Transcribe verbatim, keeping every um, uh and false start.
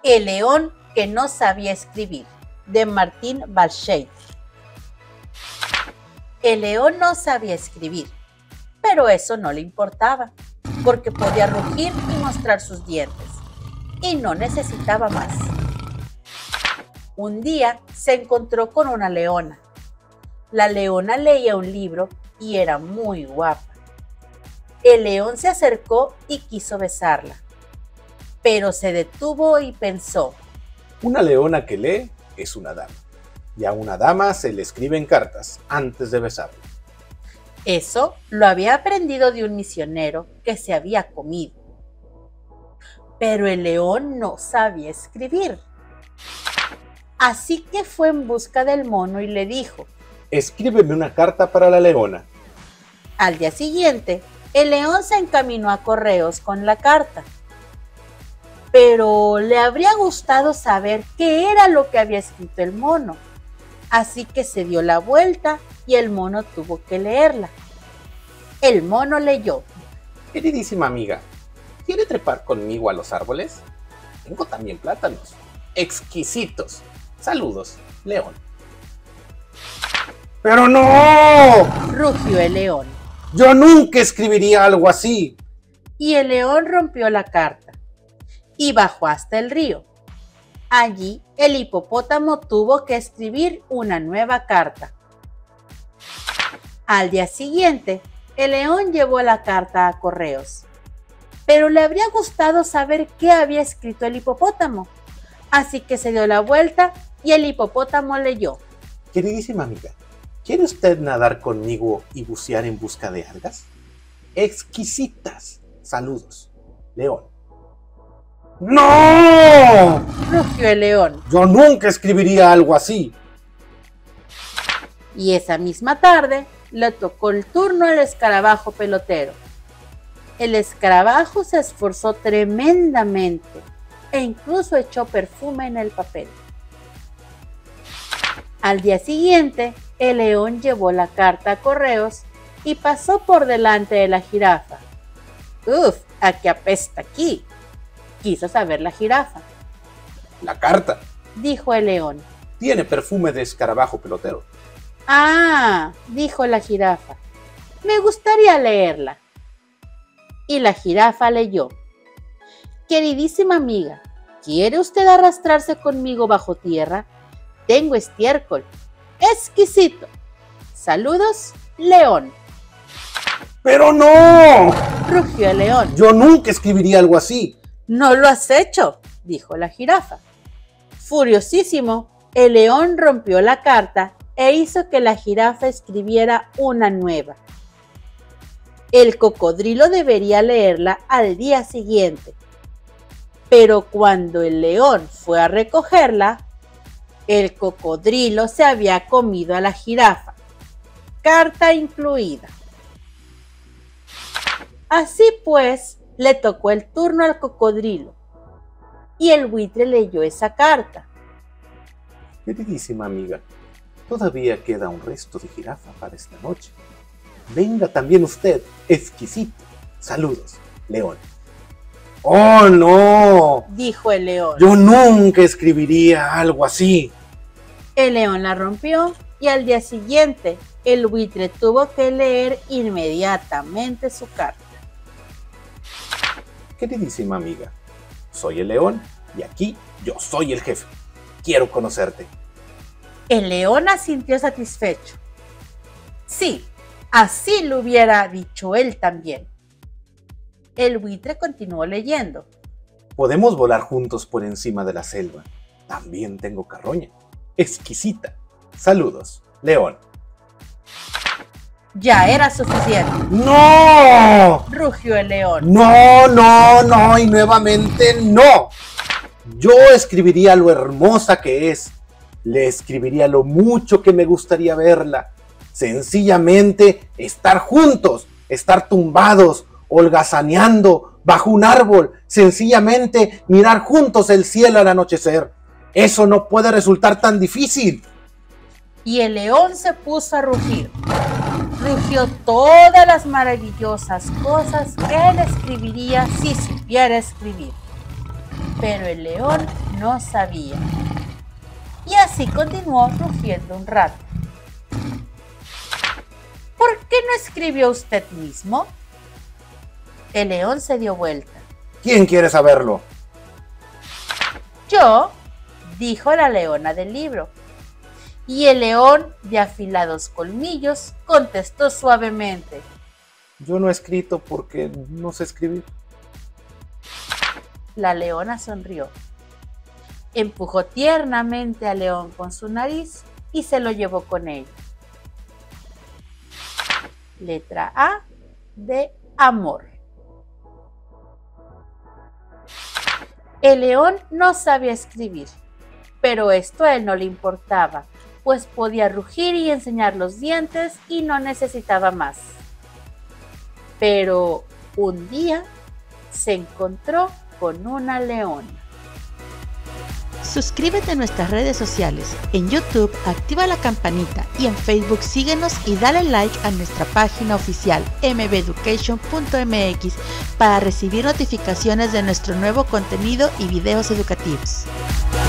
El león que no sabía escribir, de Martín Balshaid. El león no sabía escribir, pero eso no le importaba, porque podía rugir y mostrar sus dientes, y no necesitaba más. Un día se encontró con una leona. La leona leía un libro y era muy guapa. El león se acercó y quiso besarla, pero se detuvo y pensó: una leona que lee es una dama, y a una dama se le escriben cartas antes de besarla. Eso lo había aprendido de un misionero que se había comido. Pero el león no sabía escribir. Así que fue en busca del mono y le dijo: escríbeme una carta para la leona. Al día siguiente, el león se encaminó a correos con la carta. Pero le habría gustado saber qué era lo que había escrito el mono. Así que se dio la vuelta y el mono tuvo que leerla. El mono leyó: queridísima amiga, ¿quiere trepar conmigo a los árboles? Tengo también plátanos, exquisitos. Saludos, león. ¡Pero no! Rugió el león. Yo nunca escribiría algo así. Y el león rompió la carta y bajó hasta el río. Allí el hipopótamo tuvo que escribir una nueva carta. Al día siguiente, el león llevó la carta a correos, pero le habría gustado saber qué había escrito el hipopótamo, así que se dio la vuelta y el hipopótamo leyó: queridísima amiga, ¿quiere usted nadar conmigo y bucear en busca de algas? Exquisitas. Saludos, león. ¡No! Rugió el león. Yo nunca escribiría algo así. Y esa misma tarde le tocó el turno al escarabajo pelotero. El escarabajo se esforzó tremendamente e incluso echó perfume en el papel. Al día siguiente, el león llevó la carta a correos y pasó por delante de la jirafa. ¡Uf! ¿A qué apesta aquí?, quiso saber la jirafa. La carta, dijo el león. Tiene perfume de escarabajo pelotero. Ah, dijo la jirafa. Me gustaría leerla. Y la jirafa leyó: queridísima amiga, ¿quiere usted arrastrarse conmigo bajo tierra? Tengo estiércol. Exquisito. Saludos, león. ¡Pero no! Rugió el león. Yo nunca escribiría algo así. No lo has hecho, dijo la jirafa. Furiosísimo, el león rompió la carta e hizo que la jirafa escribiera una nueva. El cocodrilo debería leerla al día siguiente, pero cuando el león fue a recogerla, el cocodrilo se había comido a la jirafa, carta incluida. Así pues, le tocó el turno al cocodrilo, y el buitre leyó esa carta. Queridísima amiga, todavía queda un resto de jirafa para esta noche. Venga también usted, exquisito. Saludos, león. ¡Oh, no!, dijo el león. Yo nunca escribiría algo así. El león la rompió y al día siguiente el buitre tuvo que leer inmediatamente su carta. Queridísima amiga, soy el león y aquí yo soy el jefe. Quiero conocerte. El león asintió satisfecho. Sí, así lo hubiera dicho él también. El buitre continuó leyendo. Podemos volar juntos por encima de la selva. También tengo carroña. Exquisita. Saludos, león. Ya era suficiente. ¡No! Rugió el león. No, no, no y nuevamente no. Yo escribiría lo hermosa que es. Le escribiría lo mucho que me gustaría verla. Sencillamente estar juntos, estar tumbados, holgazaneando bajo un árbol, sencillamente mirar juntos el cielo al anochecer. Eso no puede resultar tan difícil. Y el león se puso a rugir. Rugió todas las maravillosas cosas que él escribiría si supiera escribir. Pero el león no sabía. Y así continuó rugiendo un rato. ¿Por qué no escribió usted mismo? El león se dio vuelta. ¿Quién quiere saberlo? Yo, dijo la leona del libro. Y el león, de afilados colmillos, contestó suavemente. Yo no he escrito porque no sé escribir. La leona sonrió. Empujó tiernamente al león con su nariz y se lo llevó con ella. Letra A de amor. El león no sabía escribir, pero esto a él no le importaba, pues podía rugir y enseñar los dientes y no necesitaba más. Pero un día se encontró con una leona. Suscríbete a nuestras redes sociales. En YouTube activa la campanita y en Facebook síguenos y dale like a nuestra página oficial m b education punto m x para recibir notificaciones de nuestro nuevo contenido y videos educativos.